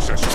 es eso?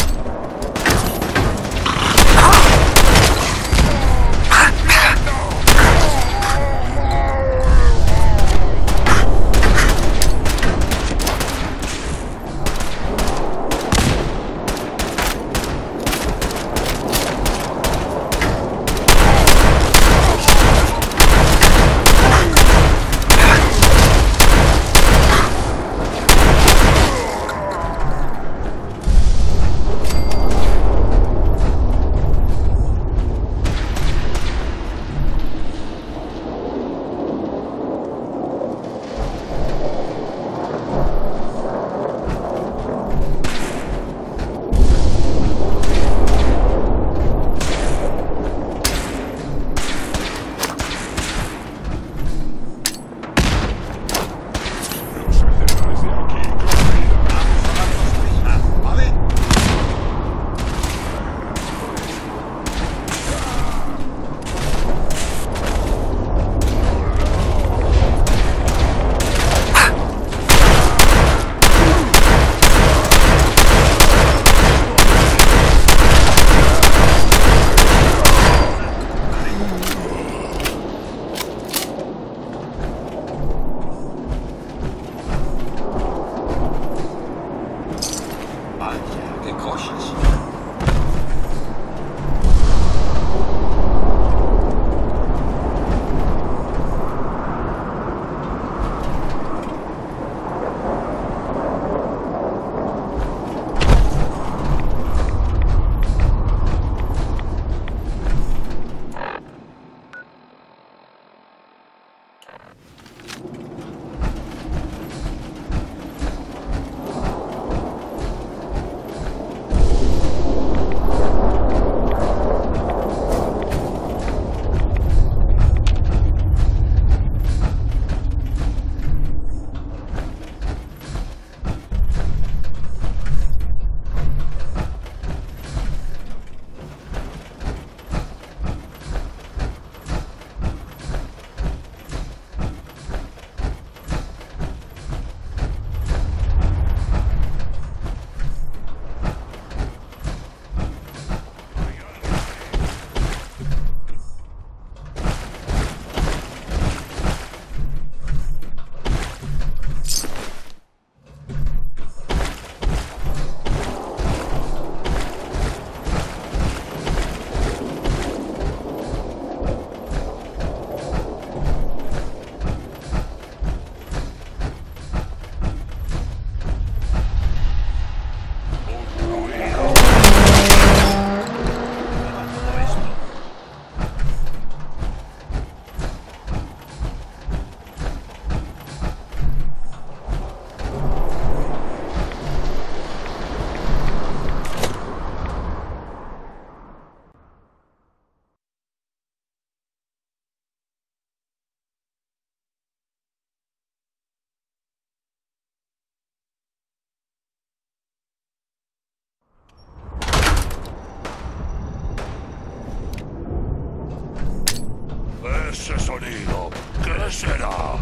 Ese sonido, ¿qué será?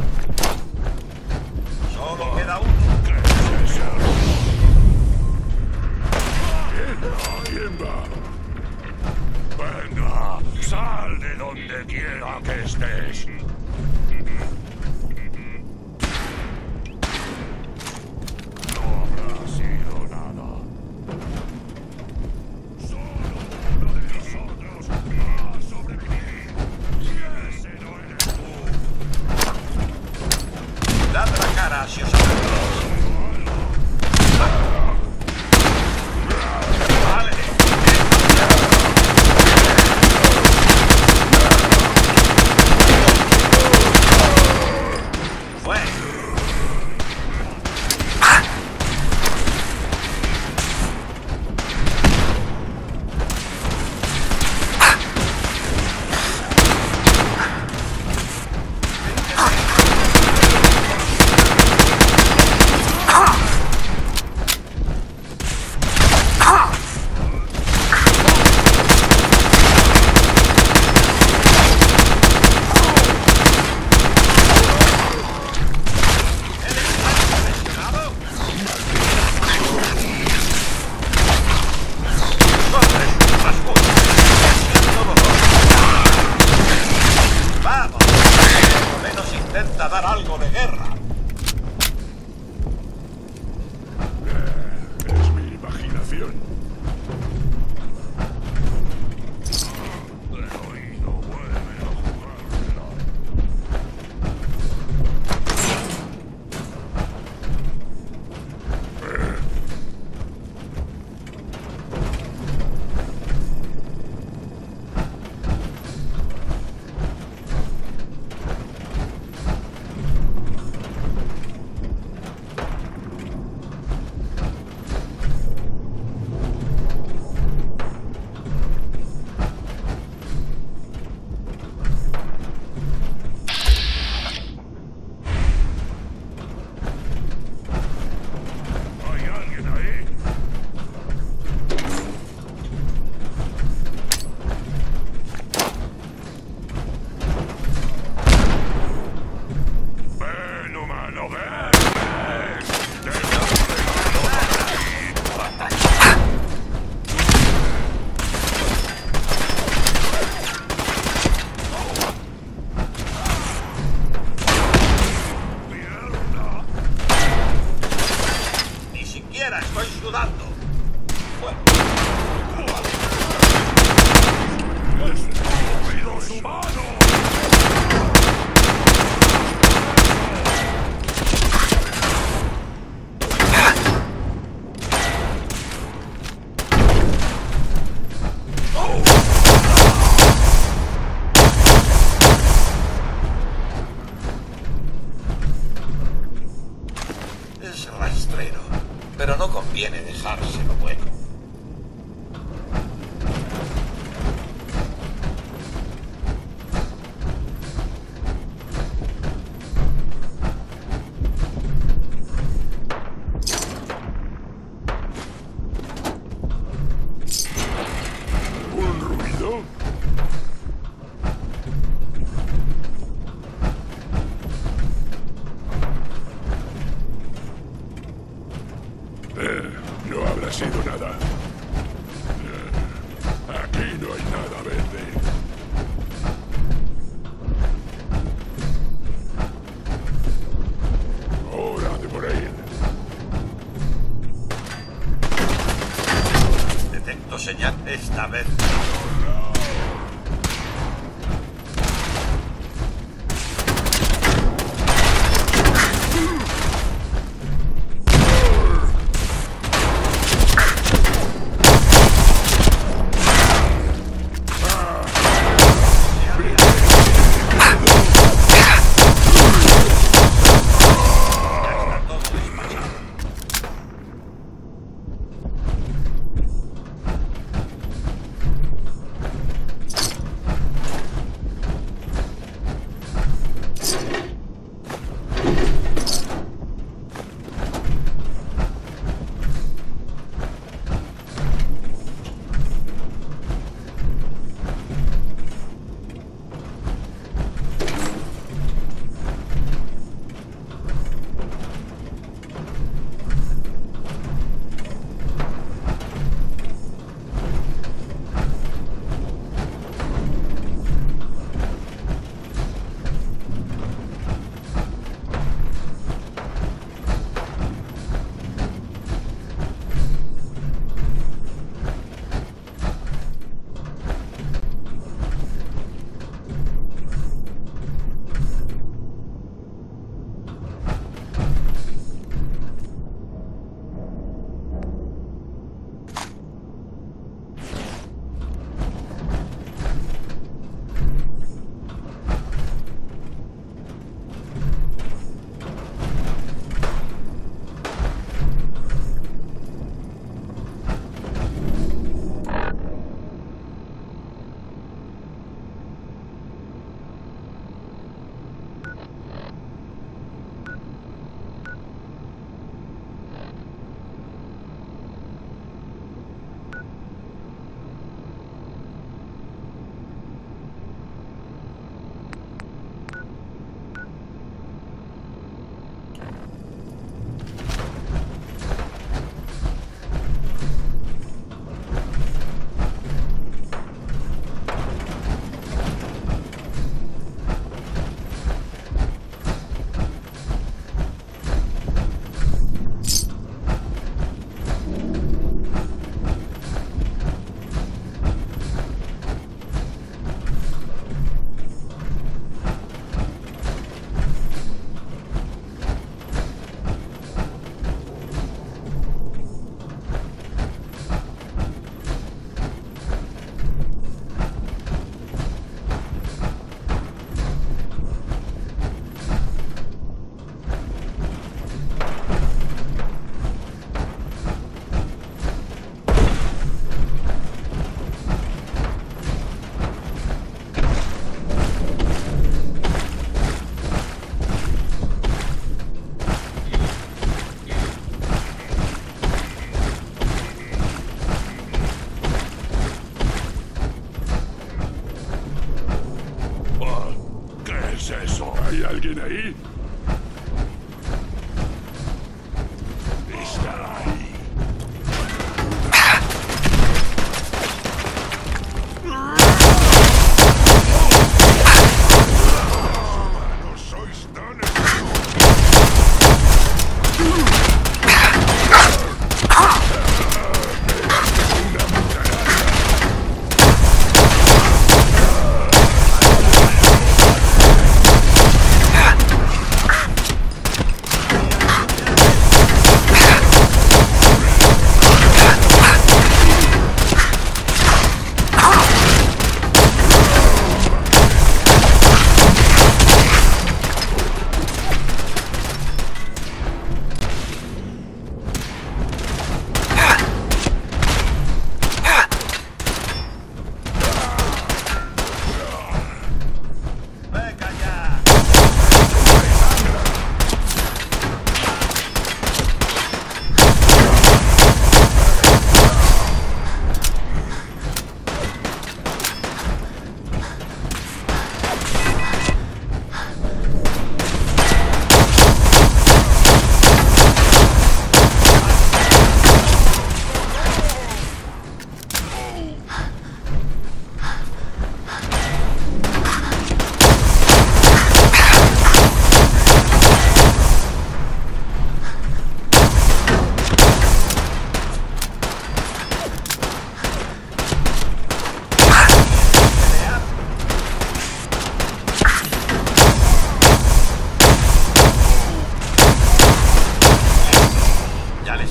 Solo queda uno. ¿Qué es ese ruido? ¿Quién va? Venga, sal de donde quiera que estés. No habrá sido nada. Solo uno de nosotros va a sobrevivir. Y ese no eres tú. Estoy sudando. Bueno. ¡Estúpidos humanos! Es rastrero, pero no conviene dejárselo bueno. ¿Un ruido? No habrá sido nada. Aquí no hay nada verde. Hora de morir. Detecto señal esta vez.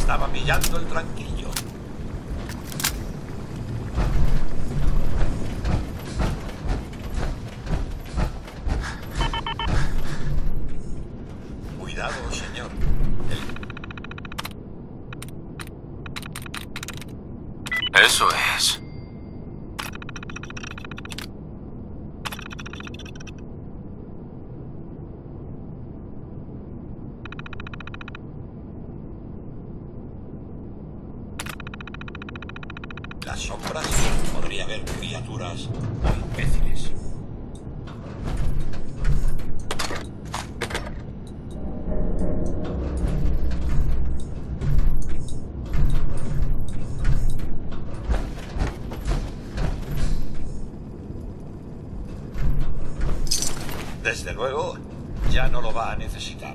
Estaba pillando el tranquillo. Cuidado, señor. Eso es. Las sombras podría haber criaturas o imbéciles. Desde luego, ya no lo va a necesitar.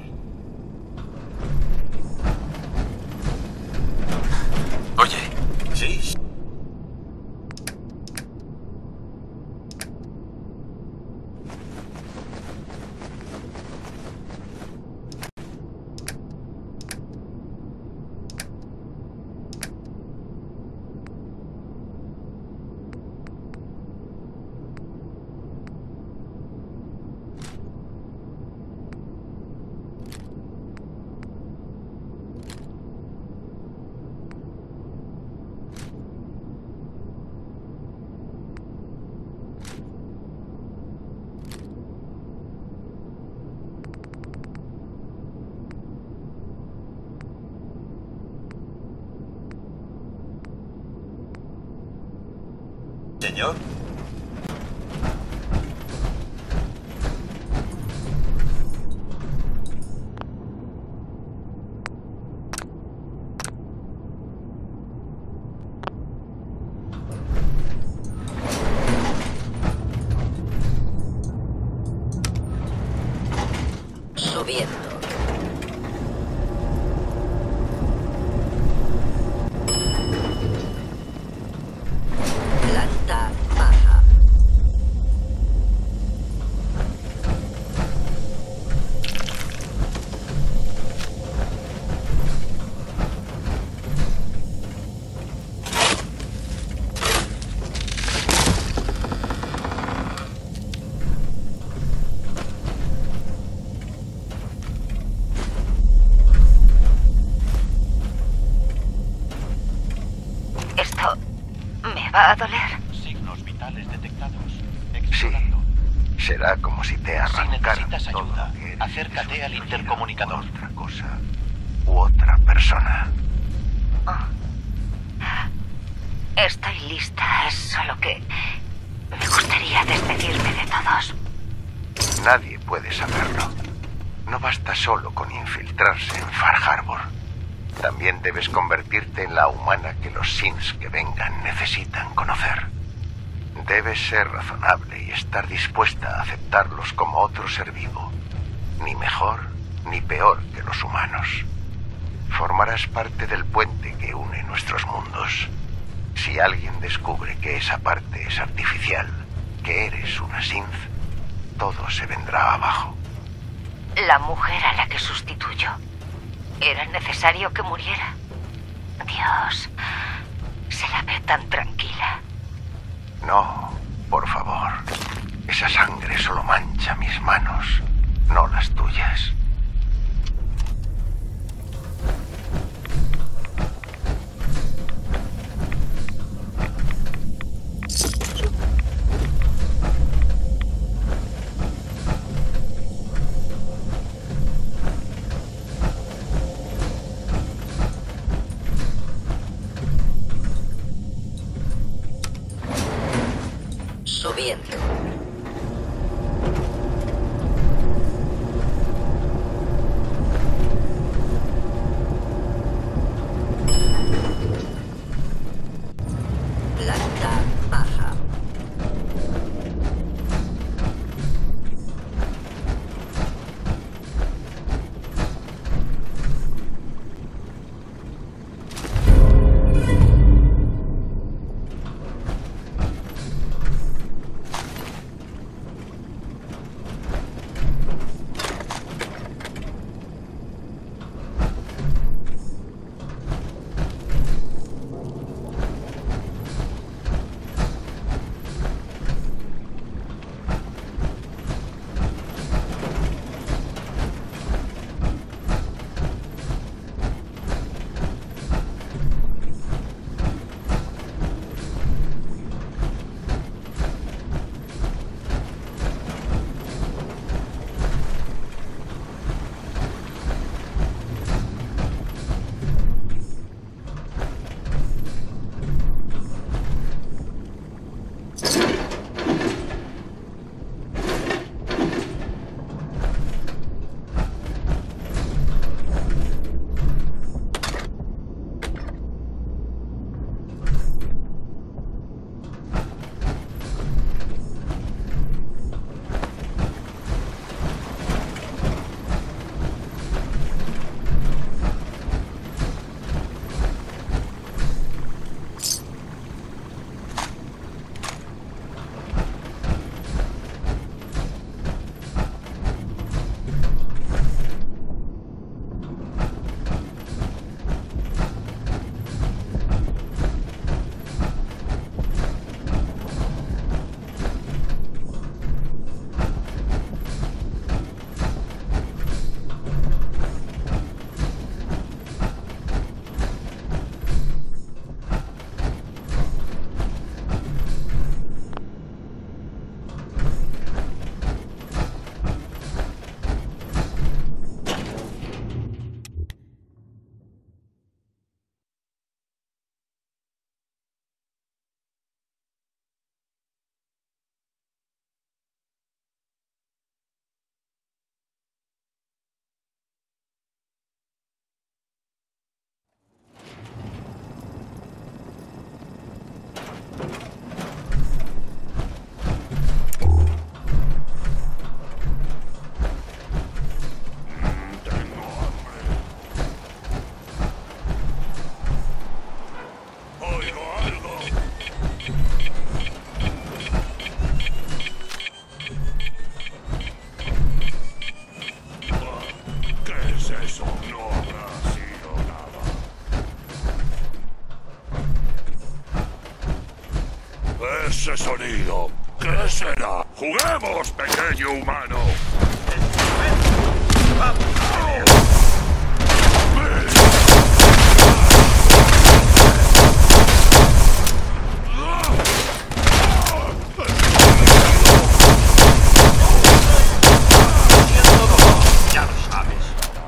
Oye. Sí. Señor. Subiendo. Planta baja. Esto me va a doler. Signos vitales detectados. Sí, Explorando. será como si te Si arrancaran necesitas todo ayuda, lo que eres acércate y al sustituyeran intercomunicador. por otra cosa u otra persona. Estoy lista, es solo que me gustaría despedirme de todos. Nadie puede saberlo. No basta solo con infiltrarse en Far Harbor. También debes convertirte en la humana que los Sims que vengan necesitan conocer. Debes ser razonable y estar dispuesta a aceptarlos como otro ser vivo. Ni mejor ni peor que los humanos. Formarás parte del puente que une nuestros mundos. Si alguien descubre que esa parte es artificial, que eres una Synth, todo se vendrá abajo. La mujer a la que sustituyo. ¿Era necesario que muriera? Dios, se la ve tan tranquila. No, por favor. Esa sangre solo mancha mis manos, no las tuyas. Subiendo. ese sonido? ¿Qué será? ¡Juguemos, pequeño humano! Ya lo sabes.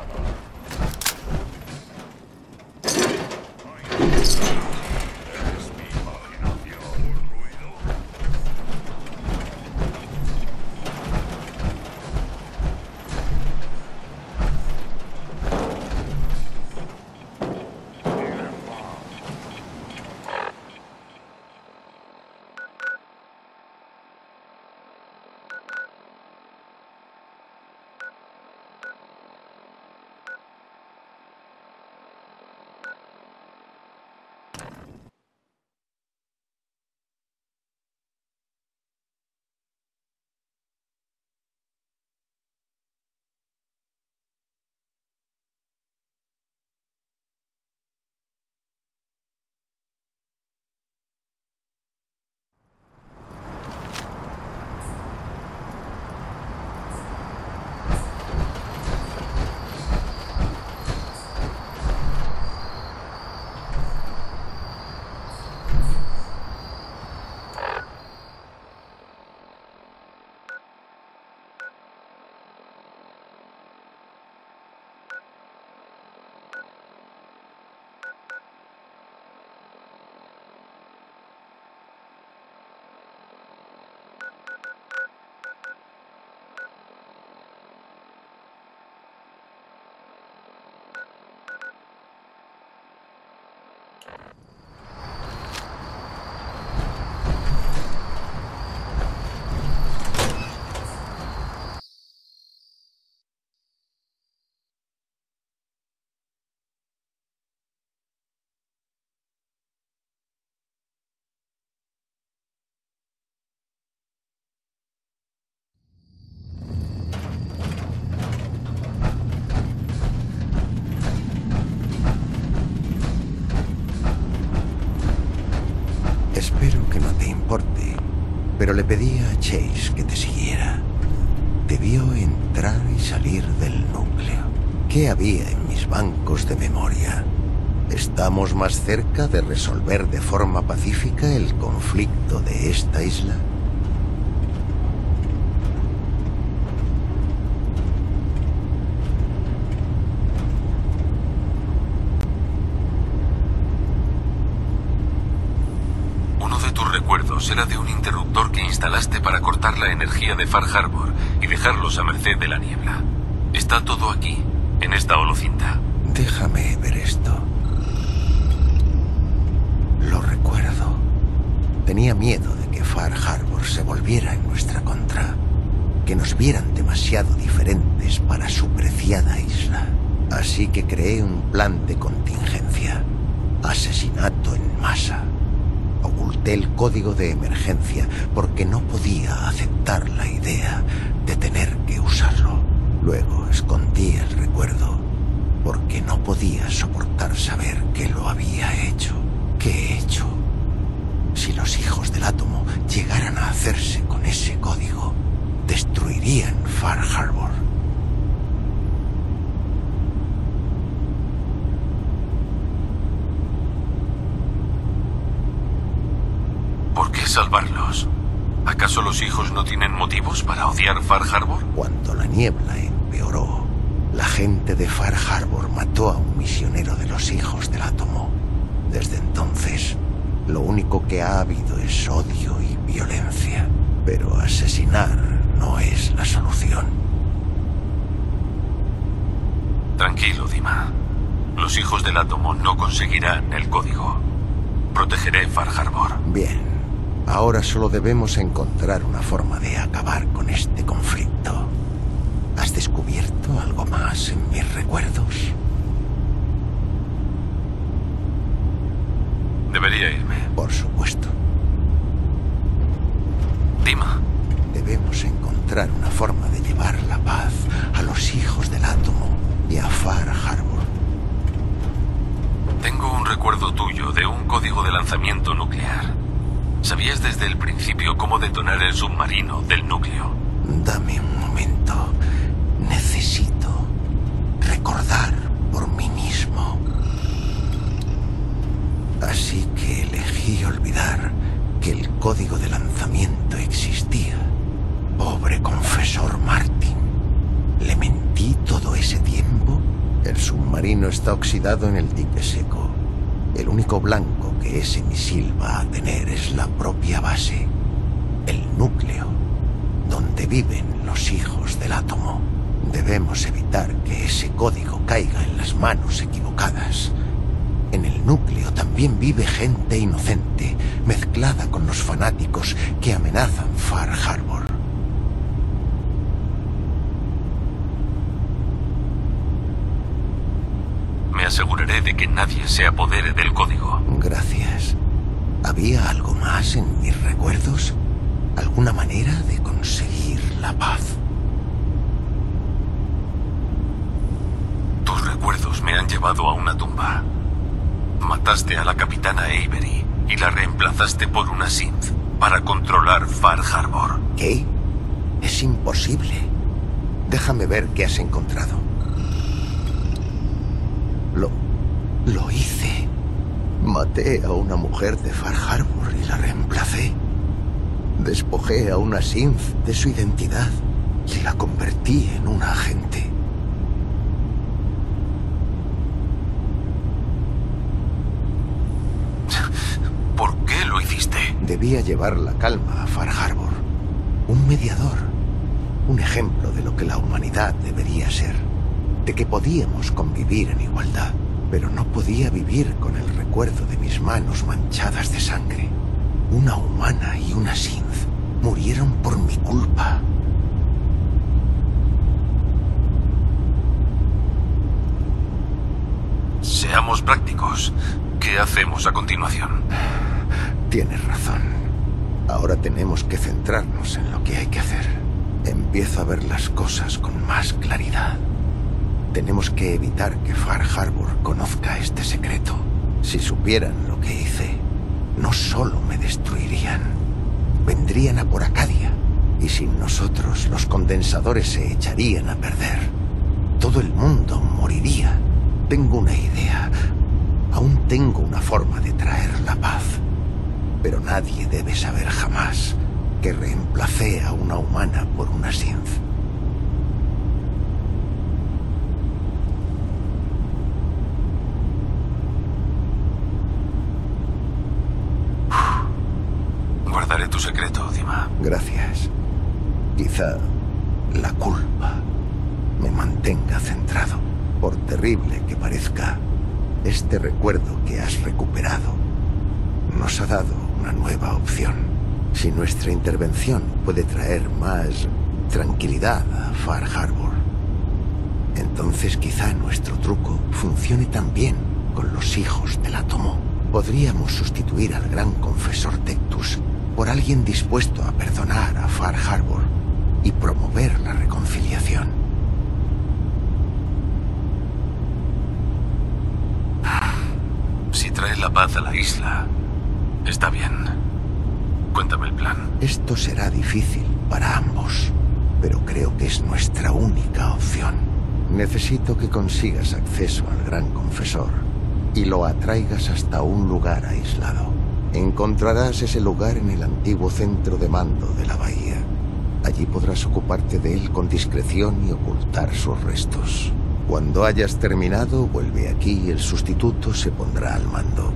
Espero que no te importe, pero le pedí a Chase que te siguiera. Te vio entrar y salir del núcleo. ¿Qué había en mis bancos de memoria? ¿Estamos más cerca de resolver de forma pacífica el conflicto de esta isla? Era de un interruptor que instalaste para cortar la energía de Far Harbor y dejarlos a merced de la niebla. Está todo aquí, en esta holocinta. Déjame ver esto. Lo recuerdo. Tenía miedo de que Far Harbor se volviera en nuestra contra, que nos vieran demasiado diferentes para su preciada isla. Así que creé un plan de contingencia. Asesinato en masa. Oculté el código de emergencia porque no podía aceptar la idea de tener que usarlo. Luego escondí el recuerdo porque no podía soportar saber que lo había hecho. ¿Qué he hecho? Si los hijos del átomo llegaran a hacerse con ese código, destruirían Far Harbor. ¿Por qué salvarlos? ¿Acaso los hijos no tienen motivos para odiar Far Harbor? Cuando la niebla empeoró, la gente de Far Harbor mató a un misionero de los hijos del átomo. Desde entonces, lo único que ha habido es odio y violencia. Pero asesinar no es la solución. Tranquilo, Dima. Los hijos del átomo no conseguirán el código. Protegeré Far Harbor. Bien. Ahora solo debemos encontrar una forma de acabar con este conflicto. ¿Has descubierto algo más en mis recuerdos? Debería irme. Por supuesto. Dima. Debemos encontrar una forma de llevar la paz a los hijos del átomo y a Far Harbor. Tengo un recuerdo tuyo de un código de lanzamiento nuclear. Sabías desde el principio cómo detonar el submarino del núcleo. Dame un momento. Necesito recordar por mí mismo. Así que elegí olvidar que el código de lanzamiento existía. Pobre confesor Martin. ¿Le mentí todo ese tiempo? El submarino está oxidado en el dique seco. El único blanco que ese misil va a tener es la propia base. El núcleo, donde viven los hijos del átomo. Debemos evitar que ese código caiga en las manos equivocadas. En el núcleo también vive gente inocente, mezclada con los fanáticos que amenazan Far Harbor. Me aseguraré de que nadie se apodere del código. Gracias. ¿Había algo más en mis recuerdos? ¿Alguna manera de conseguir la paz? Tus recuerdos me han llevado a una tumba. Mataste a la capitana Avery y la reemplazaste por una synth para controlar Far Harbor. ¿Qué? Es imposible. Déjame ver qué has encontrado. Lo hice. Maté a una mujer de Far Harbor y la reemplacé. Despojé a una synth de su identidad y la convertí en un agente. ¿Por qué lo hiciste? Debía llevar la calma a Far Harbor. Un mediador. Un ejemplo de lo que la humanidad debería ser. De que podíamos convivir en igualdad. Pero no podía vivir con el recuerdo de mis manos manchadas de sangre. Una humana y una synth murieron por mi culpa. Seamos prácticos. ¿Qué hacemos a continuación? Tienes razón. Ahora tenemos que centrarnos en lo que hay que hacer. Empiezo a ver las cosas con más claridad. Tenemos que evitar que Far Harbor conozca este secreto. Si supieran lo que hice, no solo me destruirían, vendrían a por Acadia. Y sin nosotros, los condensadores se echarían a perder. Todo el mundo moriría. Tengo una idea. Aún tengo una forma de traer la paz. Pero nadie debe saber jamás que reemplacé a una humana por una synth. Guardaré tu secreto, Dima. Gracias. Quizá la culpa me mantenga centrado. Por terrible que parezca, este recuerdo que has recuperado nos ha dado una nueva opción. Si nuestra intervención puede traer más tranquilidad a Far Harbor, entonces quizá nuestro truco funcione también con los hijos del átomo. Podríamos sustituir al gran confesor Tectus por alguien dispuesto a perdonar a Far Harbor y promover la reconciliación. Si trae la paz a la isla, está bien. Cuéntame el plan. Esto será difícil para ambos, pero creo que es nuestra única opción. Necesito que consigas acceso al gran confesor y lo atraigas hasta un lugar aislado. Encontrarás ese lugar en el antiguo centro de mando de la bahía. Allí podrás ocuparte de él con discreción y ocultar sus restos. Cuando hayas terminado, vuelve aquí y el sustituto se pondrá al mando.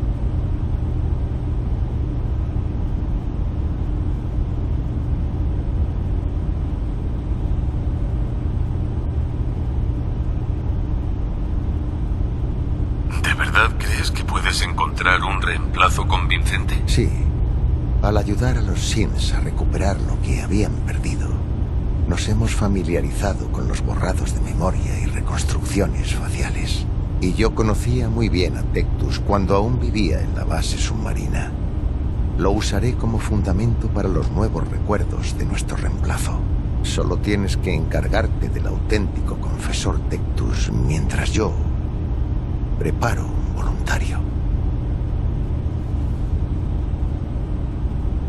¿De verdad crees que puedes encontrar un reemplazo convincente? Sí. Al ayudar a los Sims a recuperar lo que habían perdido, nos hemos familiarizado con los borrados de memoria y reconstrucciones faciales. Y yo conocía muy bien a Tectus cuando aún vivía en la base submarina. Lo usaré como fundamento para los nuevos recuerdos de nuestro reemplazo. Solo tienes que encargarte del auténtico confesor Tectus mientras yo preparo un voluntario.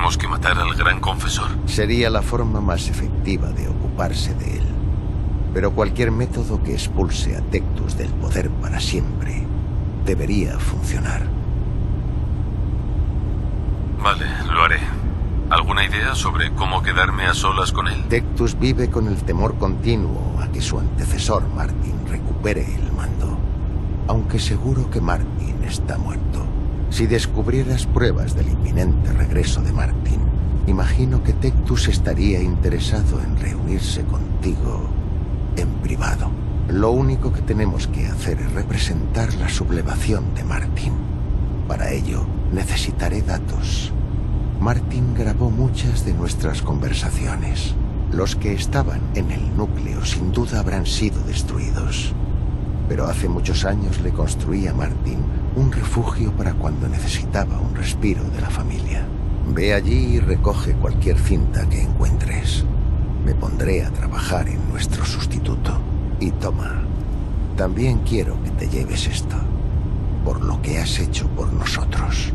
Tenemos que matar al gran confesor. Sería la forma más efectiva de ocuparse de él. Pero cualquier método que expulse a Tectus del poder para siempre debería funcionar. Vale, lo haré. ¿Alguna idea sobre cómo quedarme a solas con él? Tectus vive con el temor continuo a que su antecesor Martin recupere el mando. Aunque seguro que Martin está muerto. Si descubrieras pruebas del inminente regreso de Martin, imagino que Tectus estaría interesado en reunirse contigo en privado. Lo único que tenemos que hacer es representar la sublevación de Martin. Para ello, necesitaré datos. Martin grabó muchas de nuestras conversaciones. Los que estaban en el núcleo sin duda habrán sido destruidos. Pero hace muchos años le construí a Martin un refugio para cuando necesitaba un respiro de la familia. Ve allí y recoge cualquier cinta que encuentres. Me pondré a trabajar en nuestro sustituto. Y toma, también quiero que te lleves esto, por lo que has hecho por nosotros.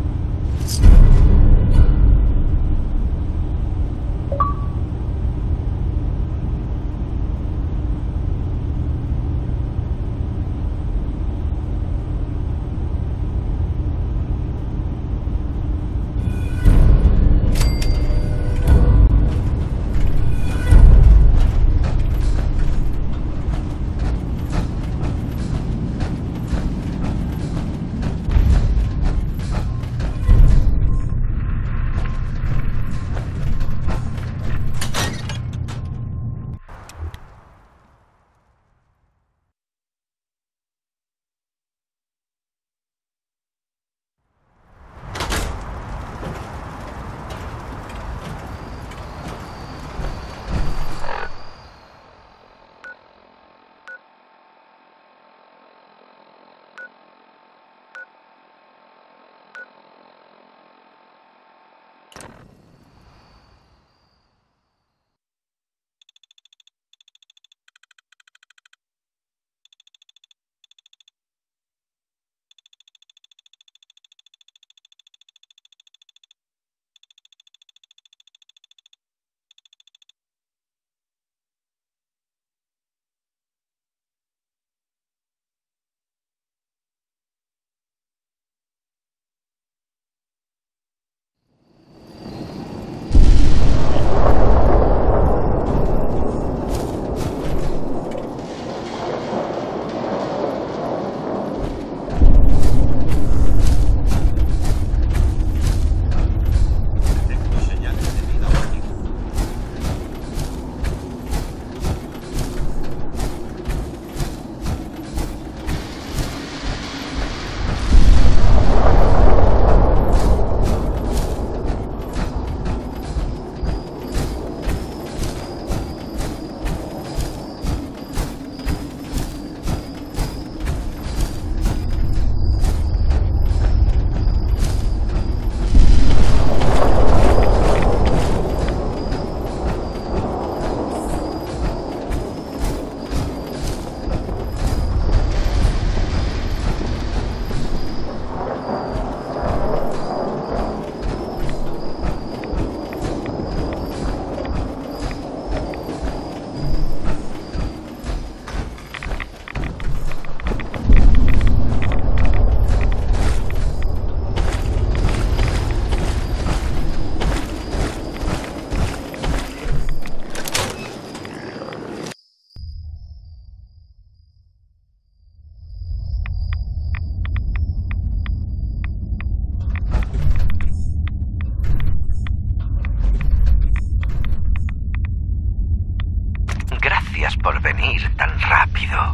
por venir tan rápido.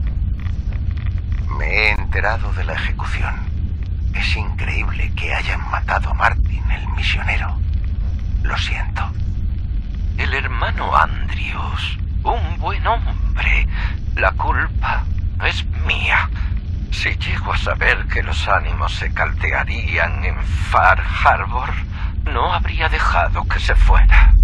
Me he enterado de la ejecución. Es increíble que hayan matado a Martin, el misionero. Lo siento. El hermano Andrius, un buen hombre. La culpa es mía. Si llego a saber que los ánimos se caldearían en Far Harbor, no habría dejado que se fuera.